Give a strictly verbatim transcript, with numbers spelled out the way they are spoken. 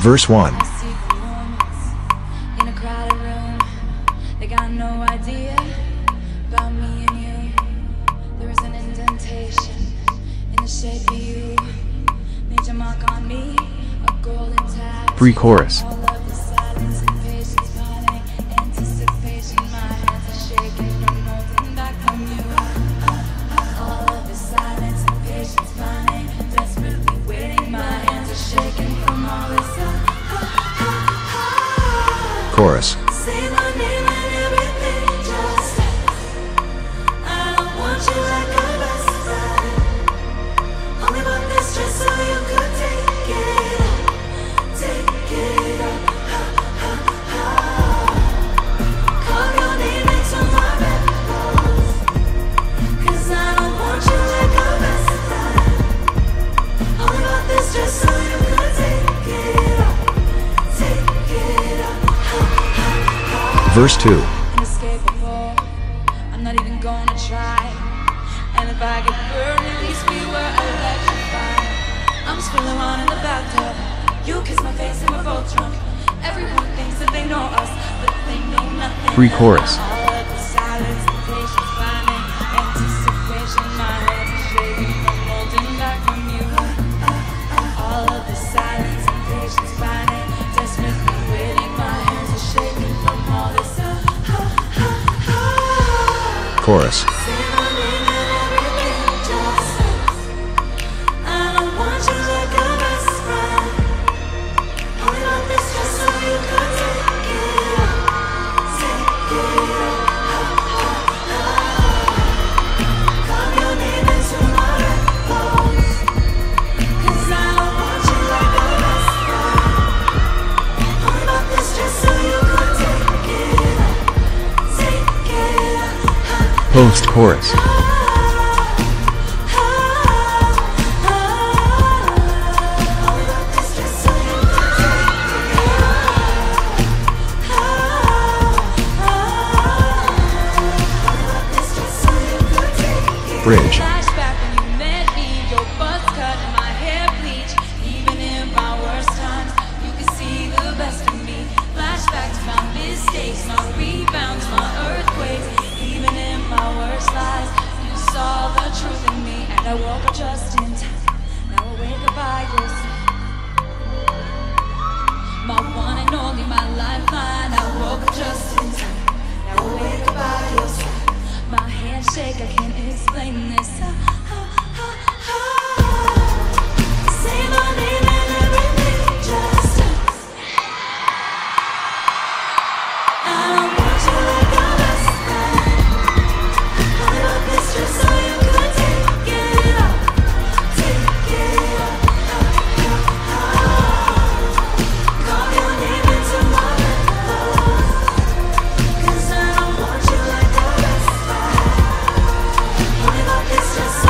Verse one. In a crowded room, they got no idea about me and you. There is an indentation in the shape of you. Made your mark on me, a golden tattoo. Pre-chorus. All of the silence and patience, parting, anticipation. My hands are shaking from holding back from you. All of the silence and patience, parting, desperately waiting. My hands are shaking from all this. Chorus. Say my name and everything just I don't want you like a best friend. Only want this just so you could take it up, take it up, ha, ha, ha. Call your name into my bedrooms, 'cause I don't want you like a best friend. Only want this just so you could take it up, take it up. Verse two. Inescapable, I'm not even gonna try. And if I get burned, at least we were electrified. I'm spilling on in the bathtub. You kiss my face and we're both drunk. Everyone thinks that they know us, but they know nothing. Pre-chorus. All of the silence, the patience, finding anticipation. My hands are shaking from holding back from you. All of the silence and patience, finding desperately waiting. My hands are shaking from all this. Chorus. Say my name and everything just I don't want you like a best friend. Only want this just so you could take it up, take it up, ha, ha, ha. Call your name into my bedrooms, 'cause I don't want you like a best friend. Only want this just so you could take it up, take it up. Post-chorus. Bridge. Flashback when you met me, your buzz cut and my hair bleached. Even in my worst times, you could see the best of me. Flashback to my mistakes, my rebounds, my earthquakes. Even in my worst lies, you saw the truth in me, and I woke up just in time. Now I wake up by your side, my one and only, my lifeline. I woke up just in time. Now I wake up by your side. My hands shake, I can't explain this. Ha, ha, ha, ha. Say my name and everything just I don't want you like a best friend. Only want this just so you could take it up, take it up, ha, ha, ha. Call your name into my bedroom, 'cause I don't want you like a best friend. Only want this just